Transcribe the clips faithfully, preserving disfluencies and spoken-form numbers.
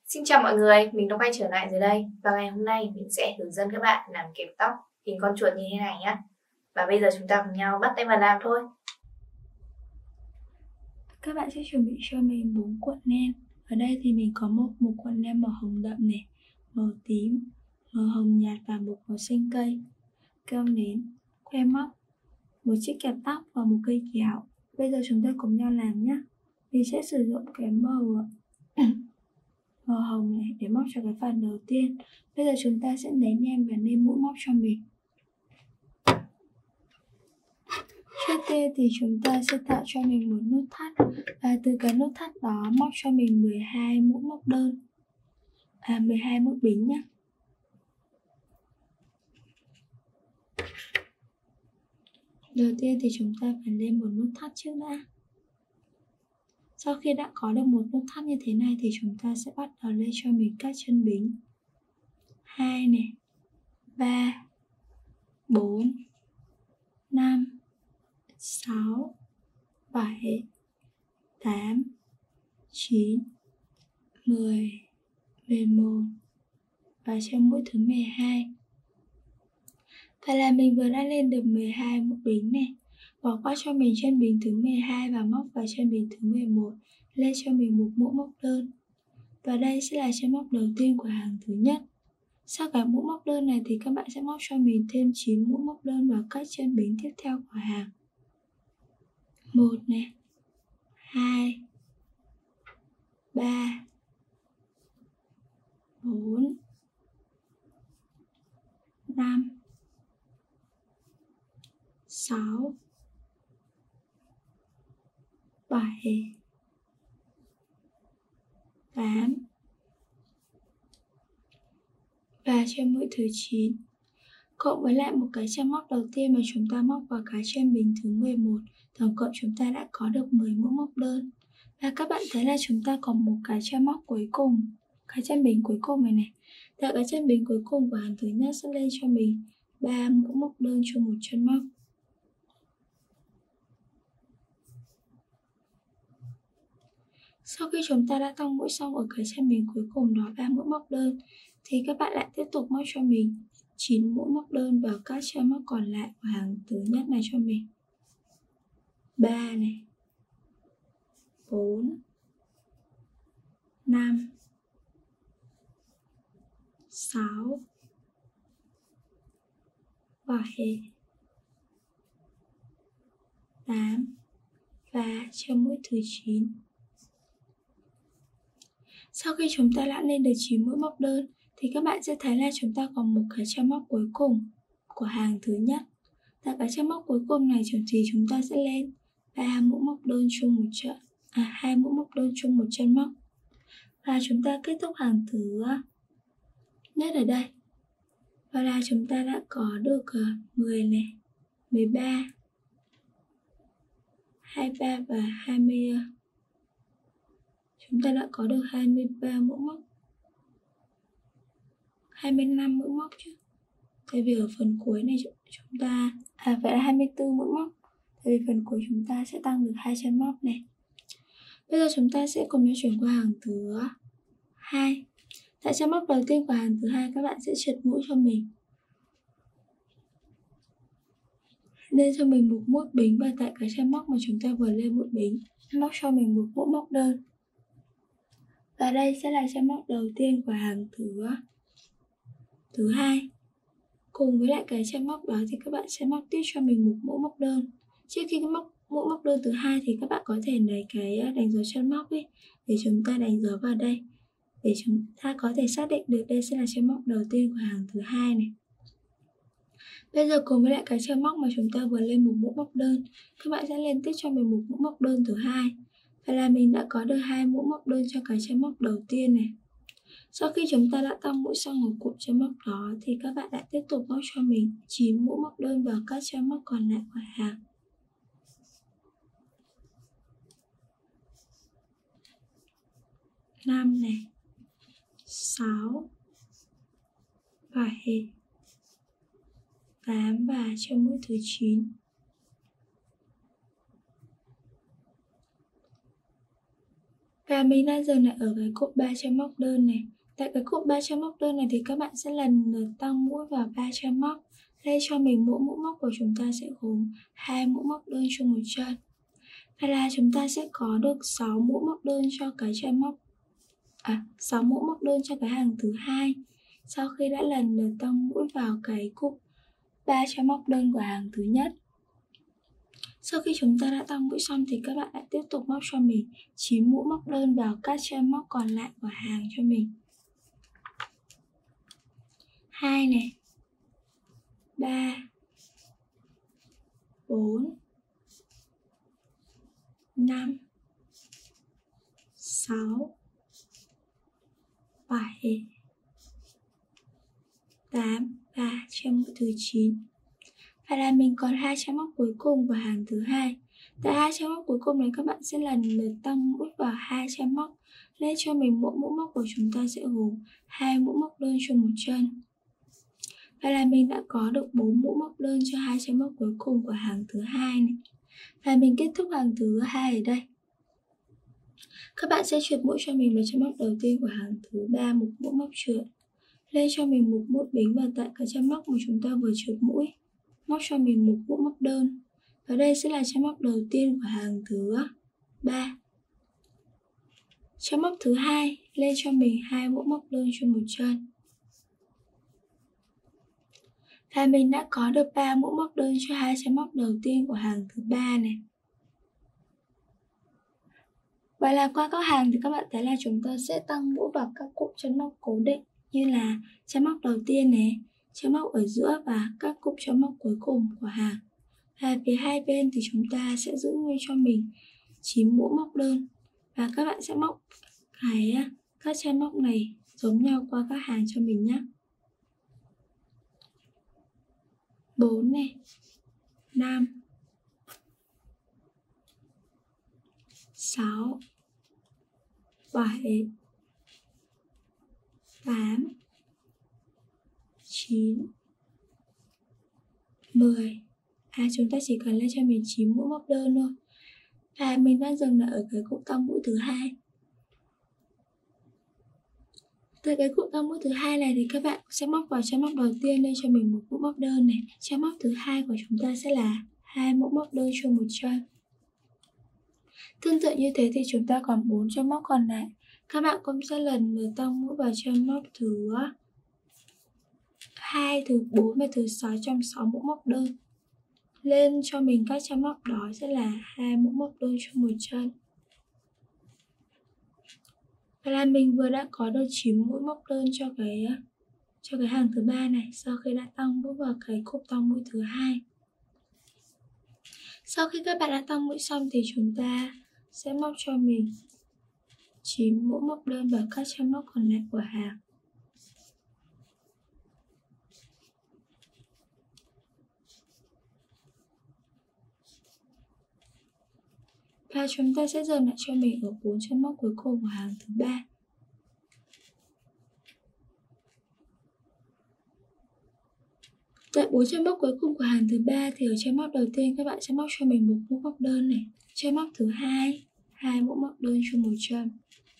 Xin chào mọi người, mình đã quay trở lại rồi đây. Và ngày hôm nay mình sẽ hướng dẫn các bạn làm kẹp tóc hình con chuột như thế này nhé. Và bây giờ chúng ta cùng nhau bắt tay vào làm thôi. Các bạn sẽ chuẩn bị cho mình bốn cuộn len. Ở đây thì mình có một, một cuộn len màu hồng đậm này, màu tím, màu hồng nhạt và một màu xanh cây, keo nến, que móc, một chiếc kẹp tóc và một cây kéo. Bây giờ chúng ta cùng nhau làm nhé. Mình sẽ sử dụng cái màu màu hồng này để móc cho cái phần đầu tiên. Bây giờ chúng ta sẽ lấy nem và nêm mũi móc cho mình. Trước tiên thì chúng ta sẽ tạo cho mình một nút thắt, và từ cái nút thắt đó móc cho mình mười hai mũi móc đơn, à mười hai mũi bính nhé. Đầu tiên thì chúng ta phải lên một nút thắt trước đã. Sau khi đã có được một nút thắt như thế này thì chúng ta sẽ bắt đầu lên cho mình các chân bính. Hai này, ba, bốn, năm, sáu, bảy, tám, chín, mười, mười một và chân mũi thứ mười hai. Vậy là mình vừa đã lên được mười hai mũi bính này. Bỏ qua cho mình chân bính thứ mười hai và móc vào chân bính thứ mười một, lên cho mình một mũi móc đơn. Và đây sẽ là chân móc đầu tiên của hàng thứ nhất. Sau cái mũi móc đơn này thì các bạn sẽ móc cho mình thêm chín mũi móc đơn vào các chân bính tiếp theo của hàng. một này, hai, ba, bốn, năm, sáu, bảy, tám và chân mũi thứ chín. Cộng với lại một cái chân móc đầu tiên mà chúng ta móc vào cái chân bính thứ mười một, tổng cộng chúng ta đã có được mười mũi móc đơn. Và các bạn thấy là chúng ta còn một cái chân móc cuối cùng, cái chân bính cuối cùng này này. Tại cái chân bính cuối cùng của hàng thứ nhất sẽ lên cho mình ba mũi móc đơn cho một chân móc. Sau khi chúng ta đã tăng mũi xong ở cái chân bính cuối cùng đó ba mũi móc đơn thì các bạn lại tiếp tục móc cho mình chín mũi móc đơn vào các chân móc còn lại của hàng thứ nhất này cho mình. ba này, bốn, năm, sáu, bảy, tám và chân mũi thứ chín. Sau khi chúng ta đã lên được chín mũi móc đơn thì các bạn sẽ thấy là chúng ta còn một cái chân móc cuối cùng của hàng thứ nhất. Tại cái chân móc cuối cùng này thì chúng ta sẽ lên ba mũi móc đơn chung một chân, à hai mũi móc đơn chung một chân móc. Và chúng ta kết thúc hàng thứ nhất ở đây. Và là chúng ta đã có được mười này, mười ba, hai mươi ba và hai mươi. Chúng ta đã có được hai mươi ba mũi móc, hai mươi lăm mũi móc chứ. Tại vì ở phần cuối này chúng ta, à vậy là hai mươi tư mũi móc. Tại vì phần cuối chúng ta sẽ tăng được hai chân móc này. Bây giờ chúng ta sẽ cùng nhau chuyển qua hàng thứ hai. Tại chân móc đầu tiên của hàng thứ hai các bạn sẽ trượt mũi cho mình. Lên cho mình một mũi bính và tại cái chân móc mà chúng ta vừa lên mũi bính, móc cho mình một mũi móc đơn. Và đây sẽ là chân móc đầu tiên của hàng thứ thứ hai. Cùng với lại cái chân móc đó thì các bạn sẽ móc tiếp cho mình một mũi móc đơn. Trước khi cái móc mũi móc đơn thứ hai thì các bạn có thể lấy cái đánh dấu chân móc ấy để chúng ta đánh dấu vào đây, để chúng ta có thể xác định được đây sẽ là chân móc đầu tiên của hàng thứ hai này. Bây giờ cùng với lại cái chân móc mà chúng ta vừa lên một mũi móc đơn, các bạn sẽ lên tiếp cho mình một mũi móc đơn thứ hai. Vậy là mình đã có được hai mũi móc đơn cho cái chân móc đầu tiên này. Sau khi chúng ta đã tăng mũi xong ở cụm chân móc đó thì các bạn lại tiếp tục móc cho mình chín mũi móc đơn vào các chân móc còn lại của hàng. năm này, sáu, bảy, tám và chân mũi thứ chín. Và mình đang dừng lại ở cái cụm ba chấm móc đơn này. Tại cái cụm ba chấm móc đơn này thì các bạn sẽ lần lượt tăng mũi vào ba chấm móc. Đây cho mình mỗi mũi móc của chúng ta sẽ gồm hai mũi móc đơn cho một chân. Vậy là chúng ta sẽ có được sáu mũi móc đơn cho cái chân móc à sáu mũi móc đơn cho cái hàng thứ hai. Sau khi đã lần lượt tăng mũi vào cái cụm ba chấm móc đơn của hàng thứ nhất. Sau khi chúng ta đã tăng mũi xong thì các bạn lại tiếp tục móc cho mình chín mũi móc đơn vào các chân móc còn lại của hàng cho mình. hai này, ba, bốn, năm, sáu, bảy, tám và chân mũi thứ chín. Và là mình còn hai chân móc cuối cùng của hàng thứ hai. Tại hai chân móc cuối cùng này các bạn sẽ lần lượt tăng mũi vào hai chân móc. Lên cho mình mỗi mũi móc của chúng ta sẽ gồm hai mũi móc đơn cho một chân. Và là mình đã có được bốn mũi móc đơn cho hai chân móc cuối cùng của hàng thứ hai này. Và mình kết thúc hàng thứ hai ở đây. Các bạn sẽ trượt mũi cho mình vào chân móc đầu tiên của hàng thứ ba, một mũi móc trượt. Lên cho mình một mũi bính vào tại cái chân móc mà chúng ta vừa trượt mũi. Móc cho mình một mũi móc đơn. Và đây sẽ là chân móc đầu tiên của hàng thứ ba. Chân móc thứ hai, lên cho mình hai mũi móc đơn cho một chân. Và mình đã có được ba mũi móc đơn cho hai chân móc đầu tiên của hàng thứ ba này. Vậy là qua các hàng thì các bạn thấy là chúng ta sẽ tăng mũi vào các cụm chân móc cố định như là chân móc đầu tiên này, chân móc ở giữa và các cụm chân móc cuối cùng của hàng. Và phía hai bên thì chúng ta sẽ giữ nguyên cho mình chín mũi móc đơn. Và các bạn sẽ móc cái các chân móc này giống nhau qua các hàng cho mình nhé. bốn này, năm, sáu, bảy, tám, chín, mười. À chúng ta chỉ cần lên cho mình chín mũi móc đơn thôi. Và mình đang dừng lại ở cái cụm tăng mũi thứ hai. Từ cái cụm tăng mũi thứ hai này thì các bạn sẽ móc vào chân móc đầu tiên lên cho mình một mũi móc đơn này. Chân móc thứ hai của chúng ta sẽ là hai mũi móc đơn cho một chân. Tương tự như thế thì chúng ta còn bốn chân móc còn lại. Các bạn cũng sẽ lần lượt tăng mũi vào chân móc thứ hai, thứ bốn và thứ sáu trong sáu mũi móc đơn. Lên cho mình các chân móc đó sẽ là hai mũi móc đơn cho một chân. Và là mình vừa đã có được chín mũi móc đơn cho cái cho cái hàng thứ ba này sau khi đã tăng mũi vào cái cụm tăng mũi thứ hai. Sau khi các bạn đã tăng mũi xong thì chúng ta sẽ móc cho mình chín mũi móc đơn vào các chân móc còn lại của hàng. Và chúng ta sẽ dừng lại cho mình ở bốn chân móc cuối cùng của hàng thứ ba. Tại bốn chân móc cuối cùng của hàng thứ ba thì ở chân móc đầu tiên các bạn sẽ móc cho mình một mũi móc đơn này. Chân móc thứ hai, hai mũi móc đơn cho một chân.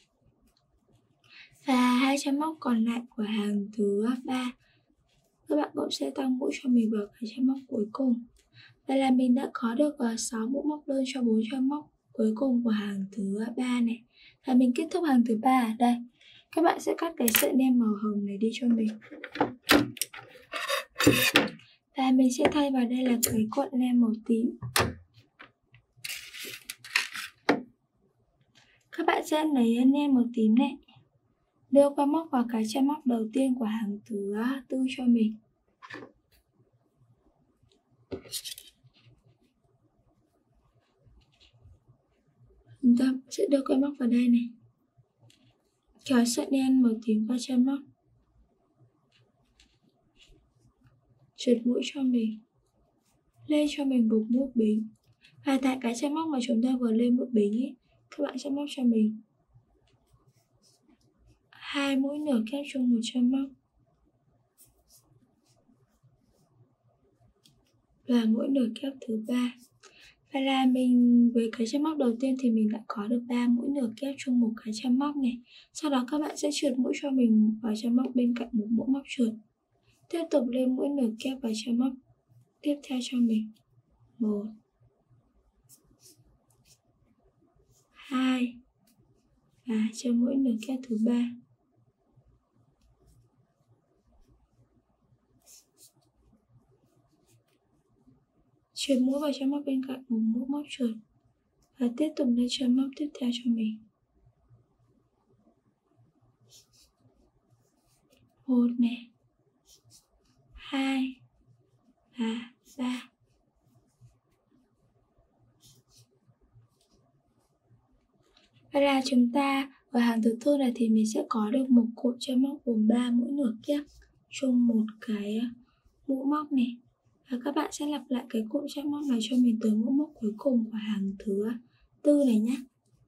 Và hai chân móc còn lại của hàng thứ ba các bạn cũng sẽ tăng mũi cho mình vào cái chân móc cuối cùng. Vậy là mình đã có được sáu mũi móc đơn cho bốn chân móc cuối cùng của hàng thứ ba này. Và mình kết thúc hàng thứ ba ở đây. Các bạn sẽ cắt cái sợi len màu hồng này đi cho mình. Và mình sẽ thay vào đây là cái cuộn len màu tím. Các bạn sẽ lấy len màu tím này, đưa qua móc vào cái chân móc đầu tiên của hàng thứ tư cho mình. Chúng ta sẽ đưa cái móc vào đây này, kéo sợi đen màu tím qua chân móc, trượt mũi cho mình, lên cho mình một mũi bính. Và tại cái chân móc mà chúng ta vừa lên mũi bính ấy, các bạn sẽ móc cho mình hai mũi nửa kép chung một chân móc và mũi nửa kép thứ ba. Vậy là mình với cái chân móc đầu tiên thì mình đã có được ba mũi nửa kép chung một cái chân móc này. Sau đó các bạn sẽ trượt mũi cho mình vào chân móc bên cạnh một mũi móc trượt. Tiếp tục lên mũi nửa kép vào chân móc tiếp theo cho mình. Một, hai và chân mũi nửa kép thứ ba. Trượt mũi vào chân móc bên cạnh một mũi móc trượt và tiếp tục lên chân móc tiếp theo cho mình. Một này, hai và ba. Vậy là chúng ta ở hàng thứ tư này thì mình sẽ có được một cụm chân móc gồm ba mũi nửa kép chung một cái mũi móc này. Và các bạn sẽ lặp lại cái cụm chân móc này cho mình tới mũi móc cuối cùng của hàng thứ tư này nhé.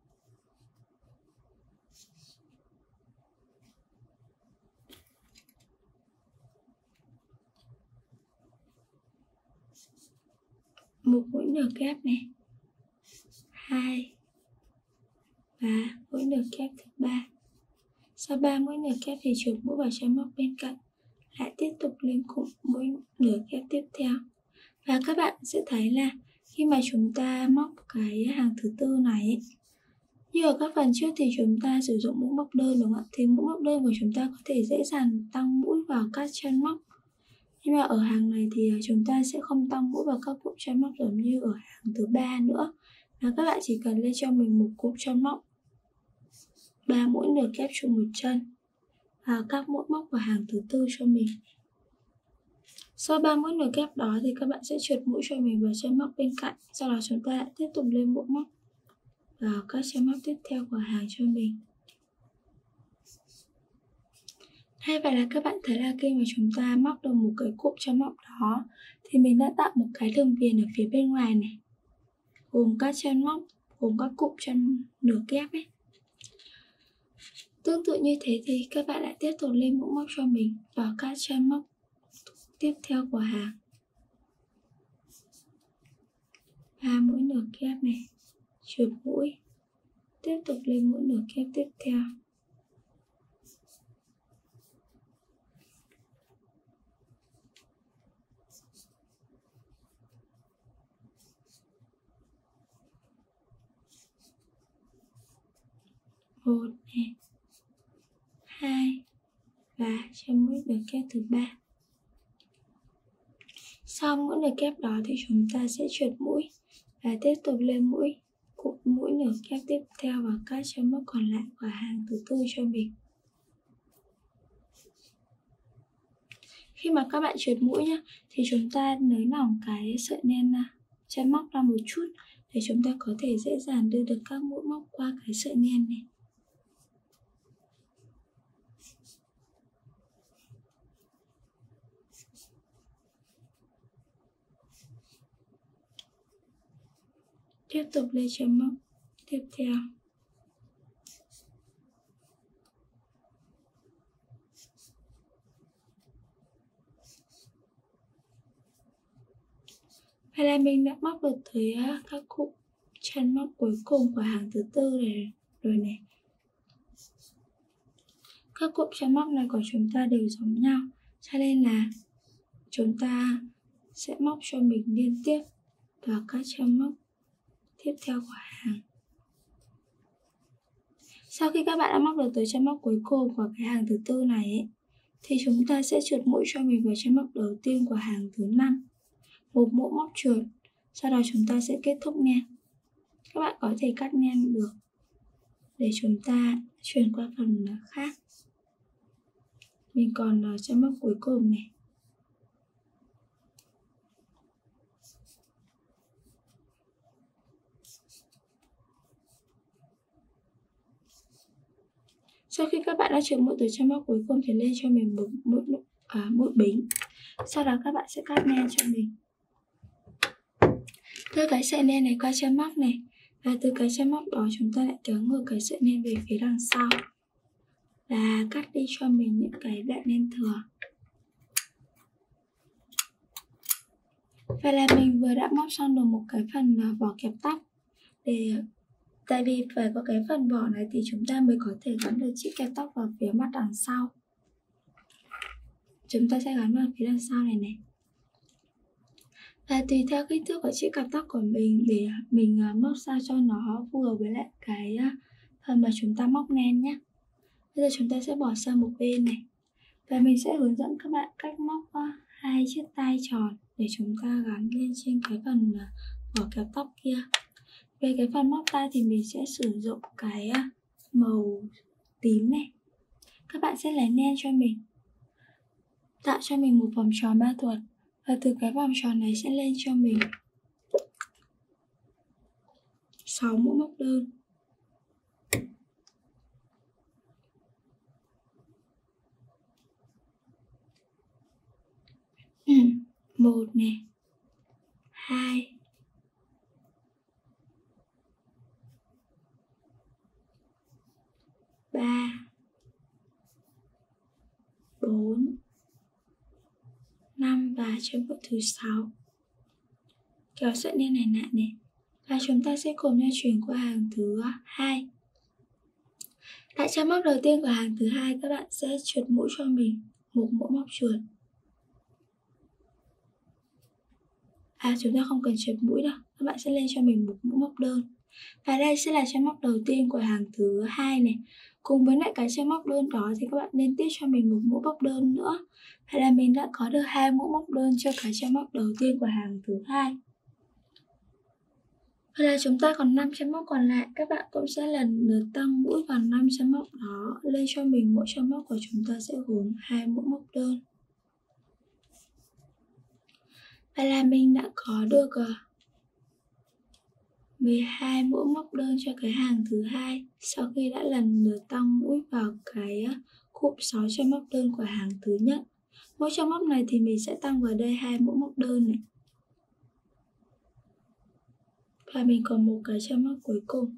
Một mũi nửa kép này, hai và mũi nửa kép thứ ba. Sau ba mũi nửa kép thì trượt mũi vào chân móc bên cạnh, lại tiếp tục lên cụm mũi nửa kép tiếp theo. Và các bạn sẽ thấy là khi mà chúng ta móc cái hàng thứ tư này ấy, như ở các phần trước thì chúng ta sử dụng mũi móc đơn đúng không ạ? Thì mũi móc đơn của chúng ta có thể dễ dàng tăng mũi vào các chân móc. Nhưng mà ở hàng này thì chúng ta sẽ không tăng mũi vào các cụm chân móc giống như ở hàng thứ ba nữa. Và các bạn chỉ cần lên cho mình một cụm chân móc ba mũi nửa kép chung một chân và các mũi móc vào hàng thứ tư cho mình. Sau ba mũi nửa kép đó thì các bạn sẽ trượt mũi cho mình vào chân móc bên cạnh. Sau đó chúng ta lại tiếp tục lên mũi móc vào các chân móc tiếp theo của hàng cho mình. Hay vậy là các bạn thấy là khi mà chúng ta móc được một cái cụm chân móc đó thì mình đã tạo một cái đường viền ở phía bên ngoài này, gồm các chân móc, gồm các cụm chân nửa kép ấy. Tương tự như thế thì các bạn lại tiếp tục lên mũi móc cho mình vào các chân móc tiếp theo của hàng. Ba mũi nửa kép này, trượt mũi, tiếp tục lên mũi nửa kép tiếp theo. Một này, hai và chân mũi nửa kép thứ ba. Sau mũi nửa kép đó thì chúng ta sẽ trượt mũi và tiếp tục lên mũi cụm mũi nửa kép tiếp theo vào các chân móc còn lại của hàng thứ tư cho mình. Khi mà các bạn trượt mũi nhá, thì chúng ta nới lỏng cái sợi len chân móc ra một chút để chúng ta có thể dễ dàng đưa được các mũi móc qua cái sợi len này. Tiếp tục lên chân móc tiếp theo. Vậy là mình đã móc được tới các cụm chân móc cuối cùng của hàng thứ tư này rồi này. Các cụm chân móc này của chúng ta đều giống nhau, cho nên là chúng ta sẽ móc cho mình liên tiếp vào các chân móc tiếp theo của hàng. Sau khi các bạn đã móc được tới chân móc cuối cùng của cái hàng thứ tư này ấy, thì chúng ta sẽ trượt mũi cho mình vào chân móc đầu tiên của hàng thứ năm, một mũi móc trượt. Sau đó chúng ta sẽ kết thúc len. Các bạn có thể cắt len được để chúng ta chuyển qua phần khác. Mình còn chân móc cuối cùng này. Sau khi các bạn đã trượt mũi từ chân móc cuối cùng thì lên cho mình một mũi à, mũi bính. Sau đó các bạn sẽ cắt len cho mình. Đưa cái sợi len này qua chân móc này, và từ cái chân móc đó chúng ta lại kéo ngược cái sợi len về phía đằng sau và cắt đi cho mình những cái đoạn len thừa. Vậy là mình vừa đã móc xong được một cái phần vỏ kẹp tóc. Để Tại vì phải có cái phần vỏ này thì chúng ta mới có thể gắn được chiếc kẹp tóc vào phía mặt đằng sau. Chúng ta sẽ gắn vào phía đằng sau này này. Và tùy theo kích thước của chiếc kẹp tóc của mình để mình móc sao cho nó vừa với lại cái phần mà chúng ta móc len nhé. Bây giờ chúng ta sẽ bỏ sang một bên này. Và mình sẽ hướng dẫn các bạn cách móc hai chiếc tai tròn để chúng ta gắn lên trên cái phần vỏ kẹp tóc kia. Về cái phần móc tai thì mình sẽ sử dụng cái màu tím này. Các bạn sẽ lấy len cho mình, tạo cho mình một vòng tròn ba thuật. Và từ cái vòng tròn này sẽ lên cho mình sáu mũi móc đơn. Một này, hai, ba, bốn, năm và chấm mũi thứ sáu. Kéo sợi len này lại này. Và chúng ta sẽ cùng nhau chuyển qua hàng thứ hai. Tại chấm móc đầu tiên của hàng thứ hai, các bạn sẽ trượt mũi cho mình một mũi móc trượt. À, chúng ta không cần trượt mũi đâu, các bạn sẽ lên cho mình một mũi móc đơn. Và đây sẽ là chấm móc đầu tiên của hàng thứ hai này. Cùng với lại cái chấm móc đơn đó thì các bạn nên tiếp cho mình một mũi móc đơn nữa. Vậy là mình đã có được hai mũi móc đơn cho cái chấm móc đầu tiên của hàng thứ hai. Vậy là chúng ta còn năm chấm móc còn lại. Các bạn cũng sẽ lần lượt tăng mũi vào năm chấm móc đó lên cho mình. Mỗi chấm móc của chúng ta sẽ gồm hai mũi móc đơn. Vậy là mình đã có được mười hai mũi móc đơn cho cái hàng thứ hai sau khi đã lần lượt tăng mũi vào cái cụm sáu chấm móc đơn của hàng thứ nhất. Mỗi chấm móc này thì mình sẽ tăng vào đây hai mũi móc đơn này. Và mình còn một cái chấm móc cuối cùng.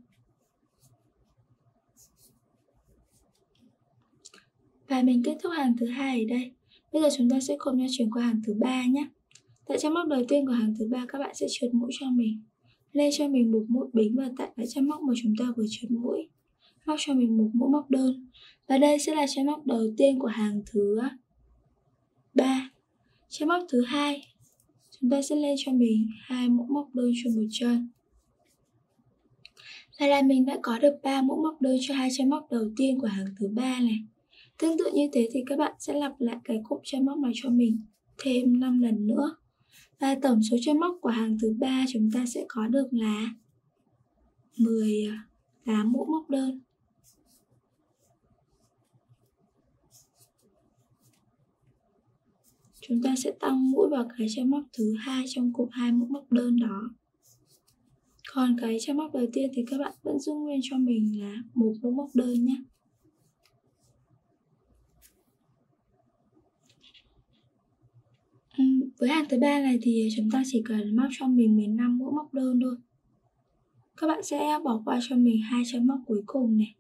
Và mình kết thúc hàng thứ hai ở đây. Bây giờ chúng ta sẽ cùng nhau chuyển qua hàng thứ ba nhé. Tại chấm móc đầu tiên của hàng thứ ba, các bạn sẽ trượt mũi cho mình, lên cho mình một mũi bính và tại cái chấm móc mà chúng ta vừa trượt mũi, móc cho mình một mũi móc đơn. Và đây sẽ là chấm móc đầu tiên của hàng thứ ba. Chấm móc thứ hai, chúng ta sẽ lên cho mình hai mũi móc đơn cho một chân. Vậy là mình đã có được ba mũi móc đơn cho hai chấm móc đầu tiên của hàng thứ ba này. Tương tự như thế thì các bạn sẽ lặp lại cái cụm chấm móc này cho mình thêm năm lần nữa. Và tổng số chấm móc của hàng thứ ba chúng ta sẽ có được là mười tám mũi móc đơn. Chúng ta sẽ tăng mũi vào cái chấm móc thứ hai trong cụm hai mũi móc đơn đó. Còn cái chấm móc đầu tiên thì các bạn vẫn giữ nguyên cho mình là một mũi móc đơn nhé. Với hàng thứ ba này thì chúng ta chỉ cần móc cho mình mười lăm mũi móc đơn thôi. Các bạn sẽ bỏ qua cho mình hai chấm móc cuối cùng này.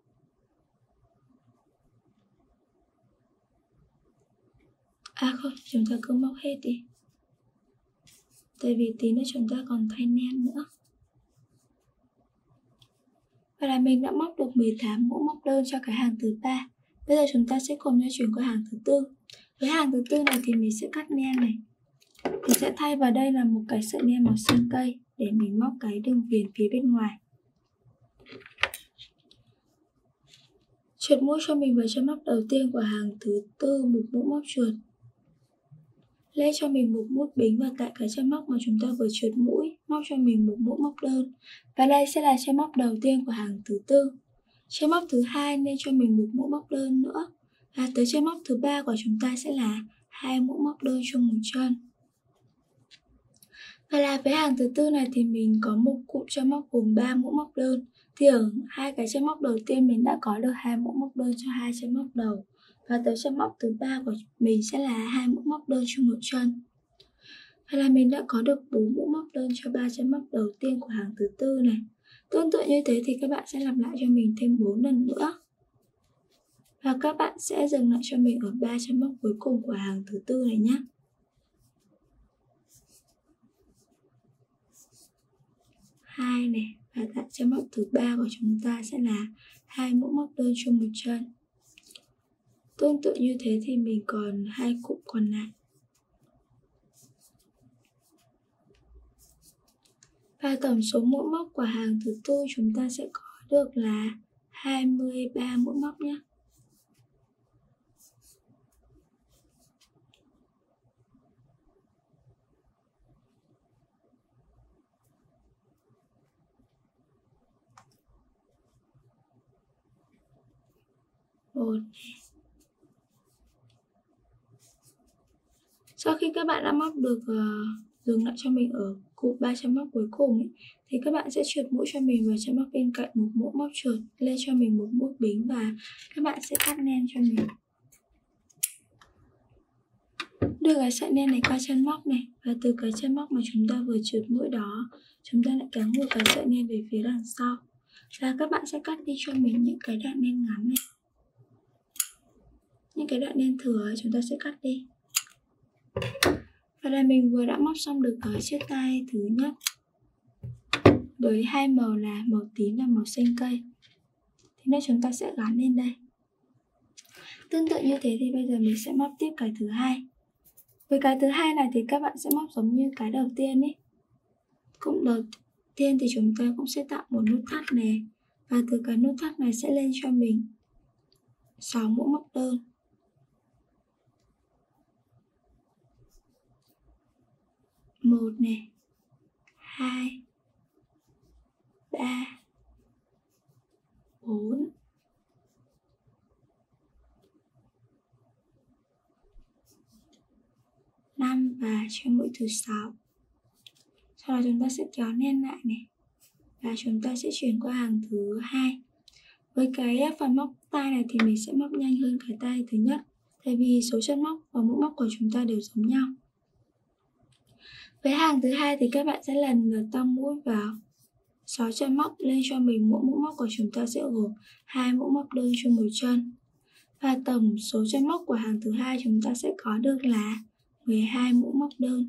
À không, chúng ta cứ móc hết đi. Tại vì tí nữa chúng ta còn thay len nữa. Vậy là mình đã móc được mười tám mũi móc đơn cho cái hàng thứ ba. Bây giờ chúng ta sẽ cùng nhau chuyển qua hàng thứ tư. Với hàng thứ tư này thì mình sẽ cắt len này. Mình sẽ thay vào đây là một cái sợi len màu xanh cây để mình móc cái đường viền phía bên ngoài. Trượt mũi cho mình vào chấm móc đầu tiên của hàng thứ tư một mũi móc trượt. Lên cho mình một mũi bính và tại cái chấm móc mà chúng ta vừa trượt mũi, móc cho mình một mũi móc đơn. Và đây sẽ là chấm móc đầu tiên của hàng thứ tư. Chấm móc thứ hai lên cho mình một mũi móc đơn nữa. Và tới chấm móc thứ ba của chúng ta sẽ là hai mũi móc đơn cho một chân. Và là với hàng thứ tư này thì mình có một cụm chấm móc gồm ba mũi móc đơn. Thì ở hai cái chấm móc đầu tiên mình đã có được hai mũi móc đơn cho hai chấm móc đầu. Và tới chấm móc thứ ba của mình sẽ là hai mũi móc đơn cho một chân. Vậy là mình đã có được bốn mũi móc đơn cho ba chấm móc đầu tiên của hàng thứ tư này. Tương tự như thế thì các bạn sẽ làm lại cho mình thêm bốn lần nữa. Và các bạn sẽ dừng lại cho mình ở ba chấm móc cuối cùng của hàng thứ tư này nhé. hai này, và tại chân móc thứ ba của chúng ta sẽ là hai mũi móc đơn cho một chân. Tương tự như thế thì mình còn hai cụm còn lại. Và tổng số mũi móc của hàng thứ tư chúng ta sẽ có được là hai mươi ba mũi móc nhé. Một này. Sau khi các bạn đã móc được uh, dừng lại cho mình ở cụm ba chân móc cuối cùng ấy, thì các bạn sẽ trượt mũi cho mình vào chân móc bên cạnh một mũi móc trượt, lên cho mình một mũi bính và các bạn sẽ cắt len cho mình. Đưa cái sợi len này qua chân móc này, và từ cái chân móc mà chúng ta vừa trượt mũi đó, chúng ta lại kéo ngược cái sợi len về phía đằng sau. Và các bạn sẽ cắt đi cho mình những cái đoạn len ngắn này. Những cái đoạn len thừa chúng ta sẽ cắt đi. Và là mình vừa đã móc xong được cái chiếc tay thứ nhất với hai màu là màu tím và màu xanh cây. Thế nên chúng ta sẽ gắn lên đây. Tương tự như thế thì bây giờ mình sẽ móc tiếp cái thứ hai. Với cái thứ hai này thì các bạn sẽ móc giống như cái đầu tiên ấy. Cũng đầu tiên thì chúng ta cũng sẽ tạo một nút thắt này, và từ cái nút thắt này sẽ lên cho mình sáu mũi móc đơn. Một này, hai, ba, bốn, năm và cho mũi thứ sáu. Sau đó chúng ta sẽ kéo len lại này, và chúng ta sẽ chuyển qua hàng thứ hai. Với cái phần móc tay này thì mình sẽ móc nhanh hơn cái tay thứ nhất, tại vì số chân móc và mũi móc của chúng ta đều giống nhau. Với hàng thứ hai thì các bạn sẽ lần lượt tăng mũi vào sáu chân móc, lên cho mình mỗi mũi móc của chúng ta sẽ gồm hai mũi móc đơn cho một chân. Và tổng số chân móc của hàng thứ hai chúng ta sẽ có được là mười hai mũi móc đơn.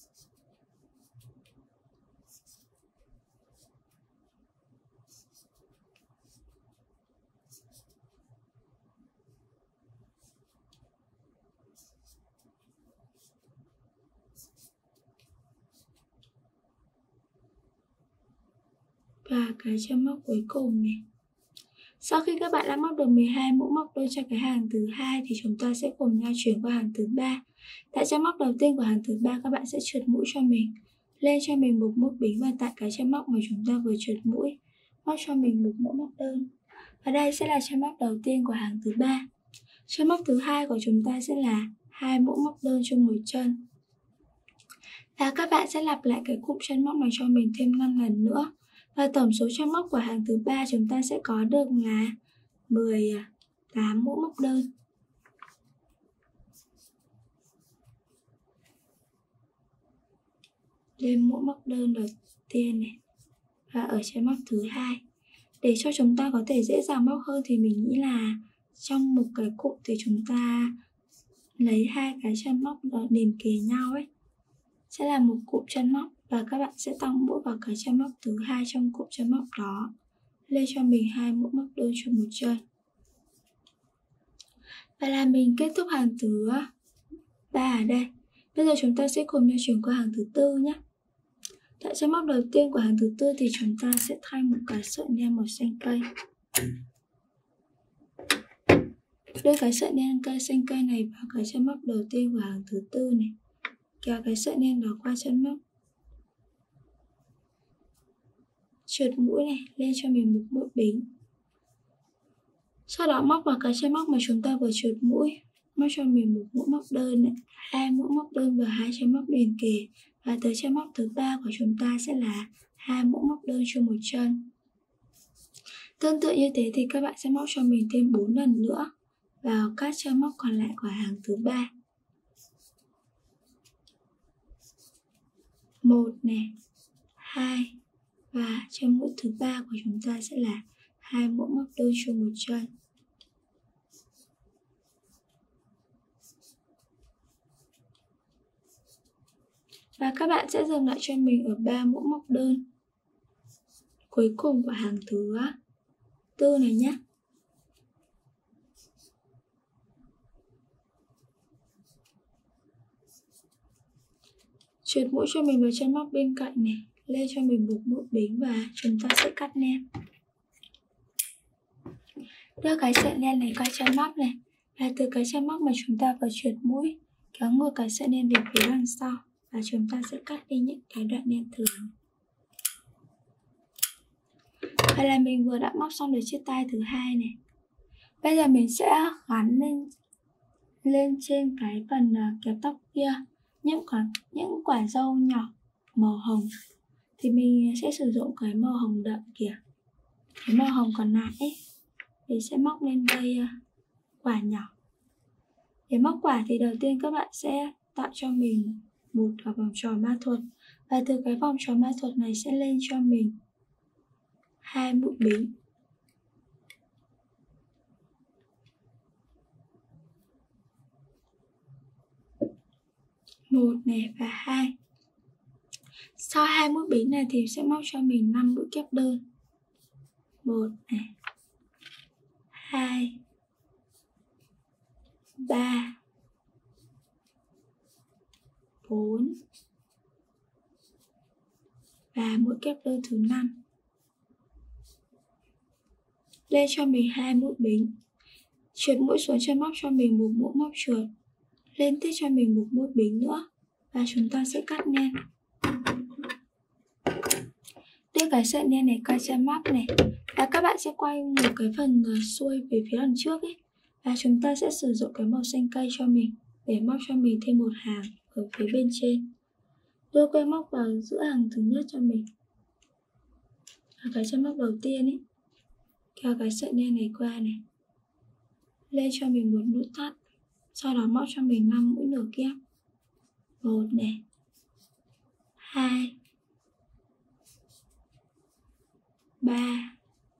Và cái chân móc cuối cùng này. Sau khi các bạn đã móc được mười hai mũi móc đơn cho cái hàng thứ hai thì chúng ta sẽ cùng nhau chuyển qua hàng thứ ba. Tại chân móc đầu tiên của hàng thứ ba các bạn sẽ trượt mũi cho mình, lên cho mình một mũi bính, và tại cái chân móc mà chúng ta vừa trượt mũi, móc cho mình một mũi móc đơn. Và đây sẽ là chân móc đầu tiên của hàng thứ ba. Chân móc thứ hai của chúng ta sẽ là hai mũi móc đơn cho một chân. Và các bạn sẽ lặp lại cái cụm chân móc này cho mình thêm năm lần nữa. Và tổng số chân móc của hàng thứ ba chúng ta sẽ có được là mười tám mũi móc đơn. Lên mũi móc đơn đầu tiên này, và ở chân móc thứ hai. Để cho chúng ta có thể dễ dàng móc hơn thì mình nghĩ là trong một cái cụm thì chúng ta lấy hai cái chân móc liền kề nhau ấy, sẽ là một cụm chân móc, và các bạn sẽ tăng mũi vào cái chân móc thứ hai trong cụm chân móc đó, lên cho mình hai mũi móc đơn cho một chân. Và là mình kết thúc hàng thứ ba ở đây. Bây giờ chúng ta sẽ cùng nhau chuyển qua hàng thứ tư nhé. Tại chân móc đầu tiên của hàng thứ tư thì chúng ta sẽ thay một cái sợi len màu xanh cây. Đưa cái sợi len cây xanh cây này vào cái chân móc đầu tiên của hàng thứ tư này, kéo cái sợi len đó qua chân móc, trượt mũi này, lên cho mình một mũi bính. Sau đó móc vào cái chân móc mà chúng ta vừa trượt mũi, móc cho mình một mũi móc đơn này, hai mũi móc đơn và hai chân móc liền kề. Và tới chân móc thứ ba của chúng ta sẽ là hai mũi móc đơn cho một chân. Tương tự như thế thì các bạn sẽ móc cho mình thêm bốn lần nữa vào các chân móc còn lại của hàng thứ ba. Một này, hai, và chân mũi thứ ba của chúng ta sẽ là hai mũi móc đơn cho một chân. Và các bạn sẽ dừng lại cho mình ở ba mũi móc đơn. cuối cùng của hàng thứ tư này nhé. Trượt mũi cho mình vào chân móc bên cạnh này, lên cho mình một mũi bính và chúng ta sẽ cắt len. Đưa cái sợi len này qua chân móc này, và từ cái chân móc mà chúng ta vừa trượt mũi, kéo ngược cái sợi len về phía đằng sau và chúng ta sẽ cắt đi những cái đoạn len thừa. Vậy là mình vừa đã móc xong được chiếc tai thứ hai này. Bây giờ mình sẽ gắn lên lên trên cái phần kéo tóc kia những quả những quả râu nhỏ màu hồng, thì mình sẽ sử dụng cái màu hồng đậm kìa. Cái màu hồng còn lại ấy, mình sẽ móc lên đây quả nhỏ. Để móc quả thì đầu tiên các bạn sẽ tạo cho mình một vòng tròn ma thuật, và từ cái vòng tròn ma thuật này sẽ lên cho mình hai mũi bính. Một này và hai. Sau hai mũi bính này thì sẽ móc cho mình năm mũi kép đơn. Một này, hai, ba, bốn và mũi kép đơn thứ năm. Lên cho mình hai mũi bính. Trượt mũi xuống chân móc cho mình một mũi móc trượt. Lên tiếp cho mình một mũi bính nữa và chúng ta sẽ cắt len. Đưa cái sợi len này qua chân móc này, và các bạn sẽ quay một cái phần xuôi về phía đằng trước ấy, và chúng ta sẽ sử dụng cái màu xanh cây cho mình để móc cho mình thêm một hàng ở phía bên trên. Đưa que móc vào giữa hàng thứ nhất cho mình, ở cái chân móc đầu tiên ấy, kéo cái sợi len này qua này, lên cho mình một nút thắt, sau đó móc cho mình năm mũi nửa kép. Một này, hai, ba,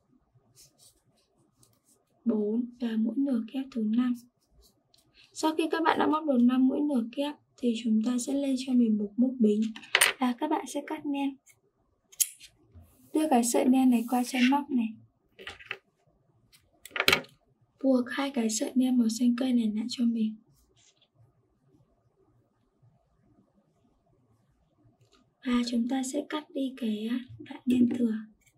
bốn và mũi nửa kép thứ năm. Sau khi các bạn đã móc được năm mũi nửa kép thì chúng ta sẽ lên cho mình một mũi bính và các bạn sẽ cắt len. Đưa cái sợi len này qua chân móc này, buộc hai cái sợi len màu xanh cây này lại cho mình. Và chúng ta sẽ cắt đi cái đoạn len thừa.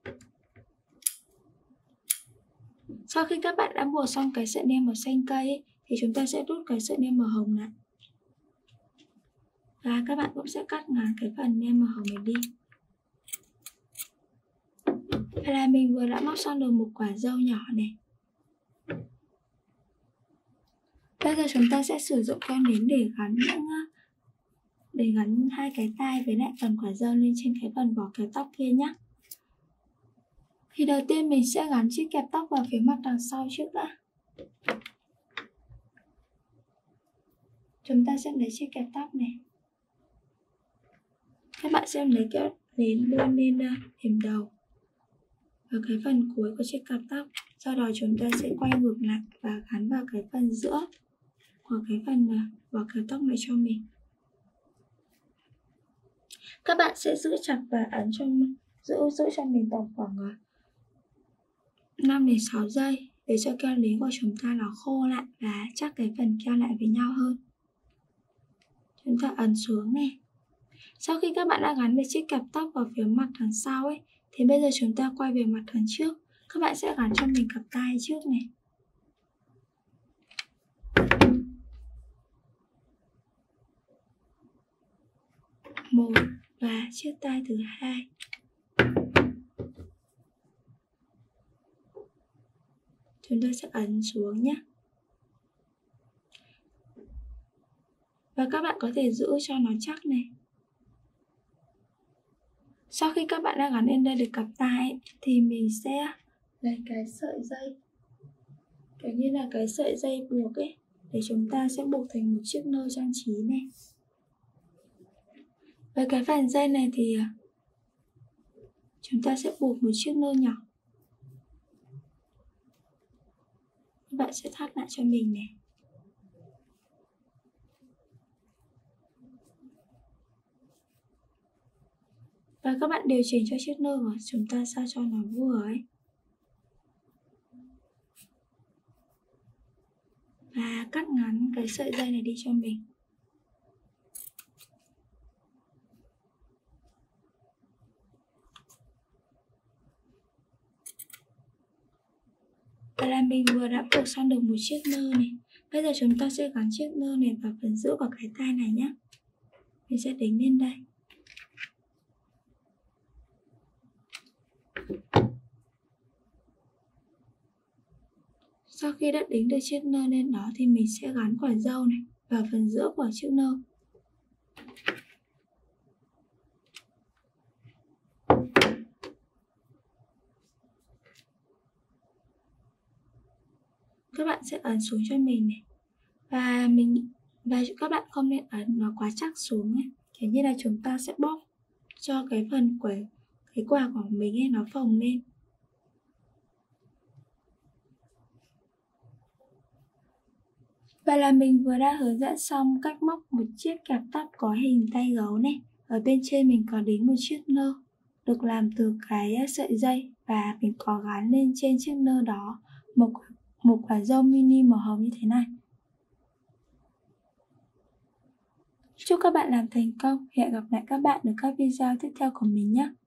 Sau khi các bạn đã buộc xong cái sợi len màu xanh cây ấy, thì chúng ta sẽ rút cái sợi len màu hồng lại. Và các bạn cũng sẽ cắt ngắn cái phần len màu hồng này đi. Vậy là mình vừa đã móc xong được một quả râu nhỏ này. Bây giờ chúng ta sẽ sử dụng kem nến để gắn những để gắn hai cái tai với lại phần quả râu lên trên cái phần vỏ kéo tóc kia nhé. Thì đầu tiên mình sẽ gắn chiếc kẹp tóc vào phía mặt đằng sau trước đã. Chúng ta sẽ lấy chiếc kẹp tóc này. Các bạn sẽ lấy kéo nến luôn lên điểm đầu và cái phần cuối của chiếc kẹp tóc. Sau đó chúng ta sẽ quay ngược lại và gắn vào cái phần giữa của cái phần vỏ kéo tóc này cho mình. Các bạn sẽ giữ chặt và ấn cho giữ giữ cho mình tầm khoảng năm đến sáu giây để cho keo nến của chúng ta nó khô lại và chắc cái phần keo lại với nhau hơn. Chúng ta ấn xuống này. Sau khi các bạn đã gắn được chiếc kẹp tóc vào phía mặt đằng sau ấy, thì bây giờ chúng ta quay về mặt đằng trước. Các bạn sẽ gắn cho mình cặp tai trước này. Một và chiếc tai thứ hai. Chúng ta sẽ ấn xuống nhé. Và các bạn có thể giữ cho nó chắc này. Sau khi các bạn đã gắn lên đây được cặp tai ấy, thì mình sẽ lấy cái sợi dây, kiểu như là cái sợi dây buộc ấy, để chúng ta sẽ buộc thành một chiếc nơ trang trí này. Với cái phần dây này thì chúng ta sẽ buộc một chiếc nơ nhỏ. Các bạn sẽ thắt lại cho mình này. Và các bạn điều chỉnh cho chiếc nơ của chúng ta sao cho nó vừa ấy. Và cắt ngắn cái sợi dây này đi cho mình. Và là mình vừa đã buộc xong được một chiếc nơ này. Bây giờ chúng ta sẽ gắn chiếc nơ này vào phần giữa của cái tai này nhé. Mình sẽ đính lên đây. Sau khi đã đính được chiếc nơ lên đó thì mình sẽ gắn quả dâu này vào phần giữa của chiếc nơ. Các bạn sẽ ấn xuống cho mình này. Và mình và các bạn không nên ấn nó quá chắc xuống ấy. Kiểu như là chúng ta sẽ bóp cho cái phần của cái quả của mình ấy nó phồng lên. Và là mình vừa đã hướng dẫn xong cách móc một chiếc kẹp tóc có hình tay gấu này. Ở bên trên mình có đính một chiếc nơ được làm từ cái sợi dây, và mình có gắn lên trên chiếc nơ đó một, một quả dâu mini màu hồng như thế này. Chúc các bạn làm thành công. Hẹn gặp lại các bạn ở các video tiếp theo của mình nhé.